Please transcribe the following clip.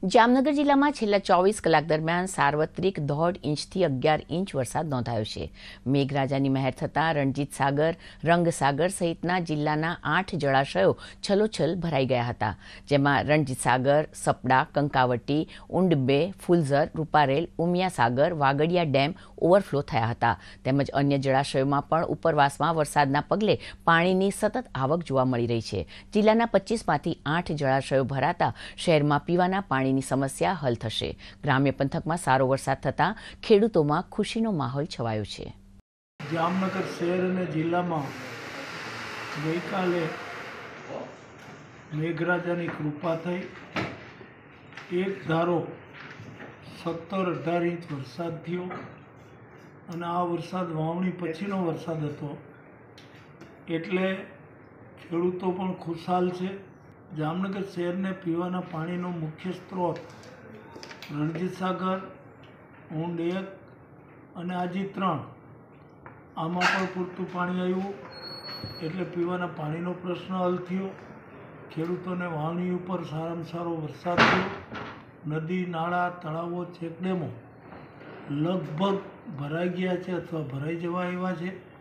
જામનગર જિલ્લામાં છેલ્લા 24 કલાક દરમિયાન સાર્વત્રિક 1.5 ઇંચથી 11 ઇંચ વરસાદ નોંધાયો છે। મેઘરાજાની મહેર થતાં રણજીત સાગર, રંગસાગર સહિતના જિલ્લાના 8 જળાશયો છલોછલ ભરાઈ ગયા હતા, જેમાં રણજીત સાગર, સપડા, કંકાવટી, ઉંડબે, ફુલઝર, રૂપારેલ, ઉમિયા સાગર, વાગડિયા ડેમ ઓવરફ્લો થયા હતા। તેમજ અન્ય જળાશયોમાં પણ ઉપરવાસમાં વરસાદના પગલે પાણીની સતત આવક જોવા મળી રહી છે। જિલ્લાના 25માંથી 8 જળાશયો ભરાતા શહેરમાં પીવાના પાણીની સમસ્યા હલ થશે। ગ્રામ્ય પંથકમાં સારો વરસાદ થતાં ખેડૂતોમાં ખુશીનો માહોલ છવાયો છે। જામનગર શહેર અને જિલ્લામાં ગઈકાલે મેઘરાજાની કૃપા થઈ એક ધારો 17-18 ઇંચ વરસાદ થયો અને આ વરસાદ વાવણી પછીનો વરસાદ હતો, એટલે ખેડૂતો પણ ખુશાલ છે। જામનગર શહેરને પીવાના પાણીનો મુખ્ય સ્ત્રોત રણજીત સાગર, ઊંડ 1 અને આજી 3 આમાં પણ પૂરતું પાણી આવ્યું, એટલે પીવાના પાણીનો પ્રશ્ન હલ થયો। ખેડૂતોને વાવણી ઉપર સારામાં સારો વરસાદ થયો। નદી, નાળા, તળાવો, ચેકડેમો લગભગ ભરાઈ ગયા છે અથવા ભરાઈ જવા આવ્યા છે।